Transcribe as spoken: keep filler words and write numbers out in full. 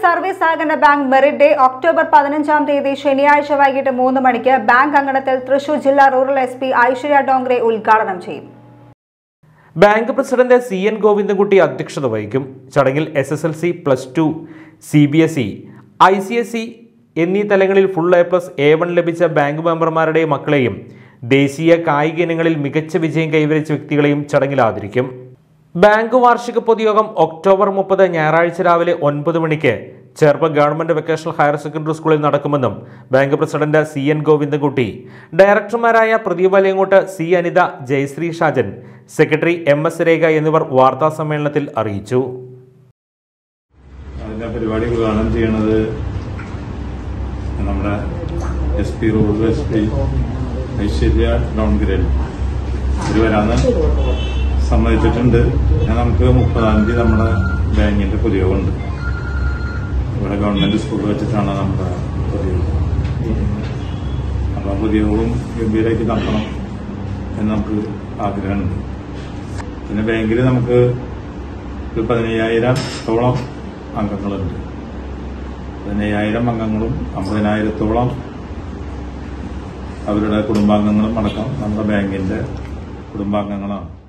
Service സഹകരണ bank merit day October പതിനഞ്ചാം തീയതി ശനിയാഴ്ച വൈകിട്ട് മൂന്ന് മണിക്ക് ബാങ്ക് അങ്കണത്തിൽ തൃശൂർ ജില്ലാ rural S P Aishwarya Dongre ഉദ്ഘാടനം ചെയ്യും. Bank president C N Govindankutty അധ്യക്ഷത വഹിക്കും. ചടങ്ങിൽ S S L C, plus two, C B S E, I C S E എന്നീ തലങ്ങളിൽ full A plus A one ലഭിച്ച ബാങ്ക് മെമ്പർമാരുടെയും മക്കളെയും ദേശീയ കായിക ഇനങ്ങളിൽ മികച്ച വിജയം കൈവരിച്ച വ്യക്തികളെയും ചടങ്ങിൽ ആദരിക്കും. ബാങ്ക് വാർഷിക പൊതുയോഗം ഒക്ടോബർ മുപ്പത് ഞായറാഴ്ച രാവിലെ ഒൻപത് മണിക്ക് Cherpu government vocational higher secondary സ്കൂളിൽ നടക്കുമെന്നും bank president C N Govindankutty, ഡയറക്ടർമാരായ Pradeep Valayangot, C Anitha, Jayasree Shajan, secretary M S Rekha എന്നിവർ വാർത്താ സമ്മേളനത്തിൽ അറിയിച്ചു. അതിന്റെ പരിപാടി ഉദ്ഘാടനം ചെയ്യുന്നത് നമ്മുടെ S P rural S P Aishwarya Dongre ഇത് വരാന്ന് സമ്മതിച്ചിട്ടുണ്ട്. നമുക്ക് മുപ്പതാം തീയതി നമ്മുടെ ബാങ്കിന്റെ പൊതുയോഗമുണ്ട്. ഇവിടെ ഗവൺമെന്റ് സ്കൂളിൽ വെച്ചിട്ടാണ് നമ്മുടെ പൊതുയോഗം. അപ്പൊ ആ പൊതുയോഗവും ഗംഭീരമായിട്ട് നടത്തണം എന്ന് നമുക്ക് ആഗ്രഹമുണ്ട്. പിന്നെ ബാങ്കിൽ നമുക്ക് ഒരു പതിനയ്യായിരത്തോളം അംഗങ്ങളുണ്ട്. പതിനയ്യായിരം അംഗങ്ങളും അമ്പതിനായിരത്തോളം അവരുടെ കുടുംബാംഗങ്ങളും അടക്കം നമ്മുടെ ബാങ്കിന്റെ കുടുംബാംഗങ്ങളാണ്.